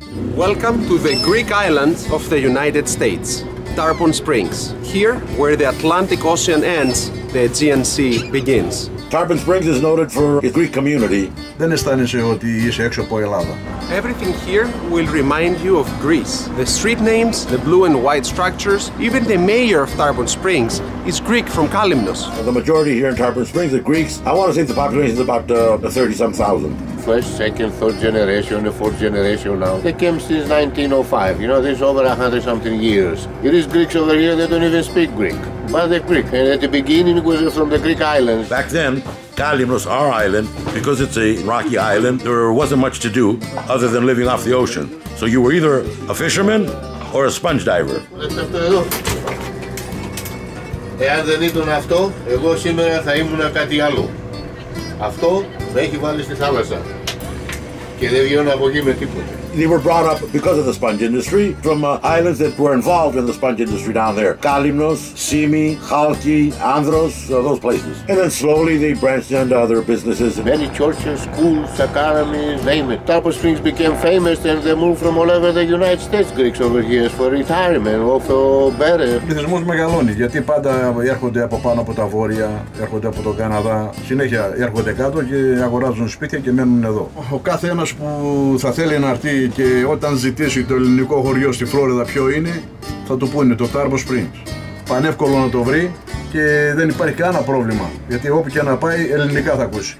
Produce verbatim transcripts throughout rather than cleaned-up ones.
Welcome to the Greek island of the United States, Tarpon Springs. Here, where the Atlantic Ocean ends, the Aegean Sea begins. Tarpon Springs is noted for its Greek community. Δεν αισθάνεσαι ότι είσαι έξω από Ελλάδα. Everything here will remind you of Greece. The street names, the blue and white structures, even the mayor of Tarpon Springs is Greek from Kalymnos. The majority here in Tarpon Springs are Greeks. I want to say the population is about uh, thirty-some thousand. First, second, third generation, the fourth generation now. They came since nineteen oh five. You know, there's over a hundred something years. It is Greeks over here, they don't even speak Greek. But they're Greek. And at the beginning, it was from the Greek islands. Back then, Kalymnos, our island, because it's a rocky island, there wasn't much to do other than living off the ocean. So you were either a fisherman or a sponge diver. Εάν δεν ήταν αυτό, εγώ σήμερα θα ήμουν κάτι άλλο. Αυτό με έχει βάλει στη θάλασσα και δεν βγαίνω από εκεί με τίποτα. They were brought up because of the sponge industry from uh, islands that were involved in the sponge industry down there. Kalymnos, Simi, Chalki, Andros, uh, those places. And then slowly they branched into other businesses. Many churches, schools, academies, name it. Tarpon Springs became famous and they moved from all over the United States, Greeks over here for retirement, also better. Ο πληθυσμός μεγαλώνει γιατί πάντα έρχονται από πάνω από τα βόρεια, έρχονται από το Καναδά, συνέχεια έρχονται κάτω και αγοράζουν σπίτια και μένουν εδώ. Ο κάθε ένας που θα θέλει να έρθει και όταν ζητήσει το ελληνικό χωριό στη Φλόριδα ποιο είναι, θα του πούνε το Tarpon Springs. Πανεύκολο να το βρει και δεν υπάρχει κανένα πρόβλημα, γιατί όπου και να πάει ελληνικά θα ακούσει.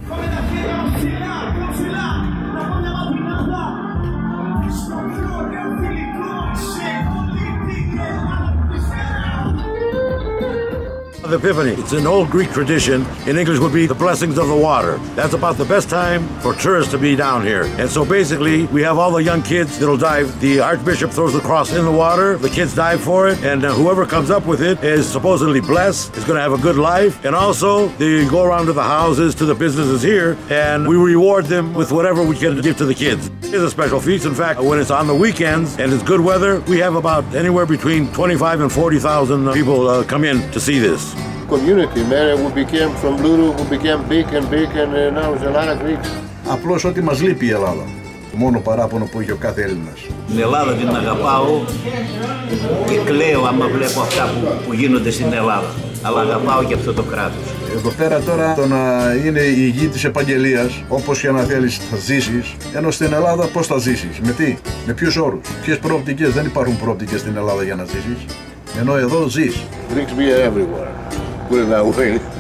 The Epiphany. It's an old Greek tradition. In English would be the blessings of the water. That's about the best time for tourists to be down here. And so basically, we have all the young kids that'll dive. The Archbishop throws the cross in the water. The kids dive for it. And uh, whoever comes up with it is supposedly blessed, is going to have a good life. And also, they go around to the houses, to the businesses here, and we reward them with whatever we can give to the kids. It's a special feast. In fact, when it's on the weekends and it's good weather, we have about anywhere between twenty-five and forty thousand people uh, come in to see this. Community, man, we became from little, we became big and big, and uh, now there's a lot of Greeks. Απλώς ότι μας λείπει η Ελλάδα. Το μόνο παράπονο που έχει ο κάθε Έλληνας. Την Ελλάδα την αγαπάω και κλαίω άμα βλέπω αυτά που, που γίνονται στην Ελλάδα. Αλλά αγαπάω και αυτό το κράτος. Εδώ πέρα τώρα το να είναι η γη της επαγγελίας, όπως και να θέλεις θα ζήσεις, ενώ στην Ελλάδα πώς θα ζήσεις, με τι, με ποιους όρους, ποιες προοπτικές, δεν υπάρχουν προοπτικές στην Ελλάδα για να ζήσεις, ενώ εδώ ζεις. Greeks be everywhere, put it that way.